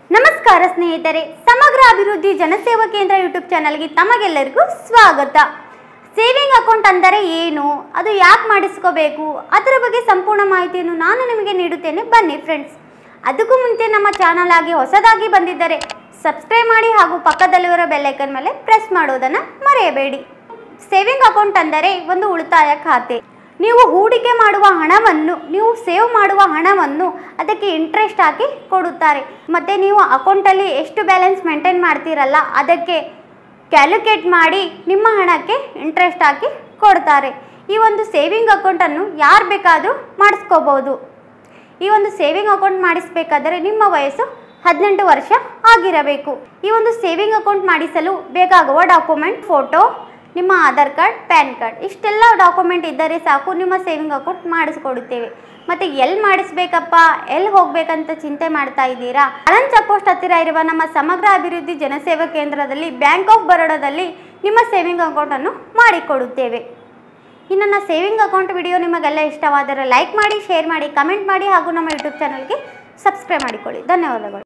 ನಮಸ್ಕಾರ ಸ್ನೇಹಿತರೆ, ಸಮಗ್ರ ಅಭಿವೃದ್ಧಿ ಜನಸೇವಾ ಕೇಂದ್ರ ಯೂಟ್ಯೂಬ್ ಚಾನಲ್ಗೆ ತಮಗೆಲ್ಲರಿಗೂ ಸ್ವಾಗತ. ಸೇವಿಂಗ್ ಅಕೌಂಟ್ ಅಂದರೆ ಏನು, ಅದು ಯಾಕೆ ಮಾಡಿಸ್ಕೋಬೇಕು, ಅದರ ಬಗ್ಗೆ ಸಂಪೂರ್ಣ ಮಾಹಿತಿಯನ್ನು ನಾನು ನಿಮಗೆ ನೀಡುತ್ತೇನೆ. ಬನ್ನಿ ಫ್ರೆಂಡ್ಸ್. ಅದಕ್ಕೂ ಮುಂಚೆ ನಮ್ಮ ಚಾನಲ್ ಆಗಿ ಹೊಸದಾಗಿ ಬಂದಿದ್ದರೆ ಸಬ್ಸ್ಕ್ರೈಬ್ ಮಾಡಿ ಹಾಗೂ ಪಕ್ಕದಲ್ಲಿರೋ ಬೆಲ್ ಐಕಾನ್ ಮೇಲೆ ಪ್ರೆಸ್ ಮಾಡೋದನ್ನು ಮರೆಯಬೇಡಿ. ಸೇವಿಂಗ್ ಅಕೌಂಟ್ ಅಂದರೆ ಒಂದು ಉಳಿತಾಯ ಖಾತೆ. ನೀವು ಹೂಡಿಕೆ ಮಾಡುವ ಹಣವನ್ನು, ನೀವು ಸೇವ್ ಮಾಡುವ ಹಣವನ್ನು ಅದಕ್ಕೆ ಇಂಟ್ರೆಸ್ಟ್ ಹಾಕಿ ಕೊಡುತ್ತಾರೆ. ಮತ್ತು ನೀವು ಅಕೌಂಟಲ್ಲಿ ಎಷ್ಟು ಬ್ಯಾಲೆನ್ಸ್ ಮೇಂಟೈನ್ ಮಾಡ್ತೀರಲ್ಲ ಅದಕ್ಕೆ ಕ್ಯಾಲ್ಕುಲೇಟ್ ಮಾಡಿ ನಿಮ್ಮ ಹಣಕ್ಕೆ ಇಂಟ್ರೆಸ್ಟ್ ಹಾಕಿ ಕೊಡ್ತಾರೆ. ಈ ಒಂದು ಸೇವಿಂಗ್ ಅಕೌಂಟನ್ನು ಯಾರು ಬೇಕಾದರೂ ಮಾಡಿಸ್ಕೋಬೋದು. ಈ ಒಂದು ಸೇವಿಂಗ್ ಅಕೌಂಟ್ ಮಾಡಿಸಬೇಕಾದರೆ ನಿಮ್ಮ ವಯಸ್ಸು 18 ವರ್ಷ ಆಗಿರಬೇಕು. ಈ ಒಂದು ಸೇವಿಂಗ್ ಅಕೌಂಟ್ ಮಾಡಿಸಲು ಬೇಕಾಗುವ ಡಾಕ್ಯುಮೆಂಟ್ ಫೋಟೋ, ನಿಮ್ಮ ಆಧಾರ್ ಕಾರ್ಡ್, ಪ್ಯಾನ್ ಕಾರ್ಡ್, ಇಷ್ಟೆಲ್ಲ ಡಾಕ್ಯುಮೆಂಟ್ ಇದ್ದರೆ ಸಾಕು, ನಿಮ್ಮ ಸೇವಿಂಗ್ ಅಕೌಂಟ್ ಮಾಡಿಸ್ಕೊಡುತ್ತೇವೆ. ಮತ್ತು ಎಲ್ಲಿ ಮಾಡಿಸ್ಬೇಕಪ್ಪ, ಎಲ್ಲಿ ಹೋಗಬೇಕಂತ ಚಿಂತೆ ಮಾಡ್ತಾ ಇದ್ದೀರಾ? ಅಲನ್ ಚೆಕ್ ಪೋಸ್ಟ್ ಹತ್ತಿರ ಇರುವ ನಮ್ಮ ಸಮಗ್ರ ಅಭಿವೃದ್ಧಿ ಜನಸೇವಾ ಕೇಂದ್ರದಲ್ಲಿ ಬ್ಯಾಂಕ್ ಆಫ್ ಬರೋಡಾದಲ್ಲಿ ನಿಮ್ಮ ಸೇವಿಂಗ್ ಅಕೌಂಟನ್ನು ಮಾಡಿಕೊಡುತ್ತೇವೆ. ಈ ನನ್ನ ಸೇವಿಂಗ್ ಅಕೌಂಟ್ ವಿಡಿಯೋ ನಿಮಗೆಲ್ಲ ಇಷ್ಟವಾದರೆ ಲೈಕ್ ಮಾಡಿ, ಶೇರ್ ಮಾಡಿ, ಕಮೆಂಟ್ ಮಾಡಿ ಹಾಗೂ ನಮ್ಮ ಯೂಟ್ಯೂಬ್ ಚಾನಲ್ಗೆ ಸಬ್ಸ್ಕ್ರೈಬ್ ಮಾಡಿಕೊಳ್ಳಿ. ಧನ್ಯವಾದಗಳು.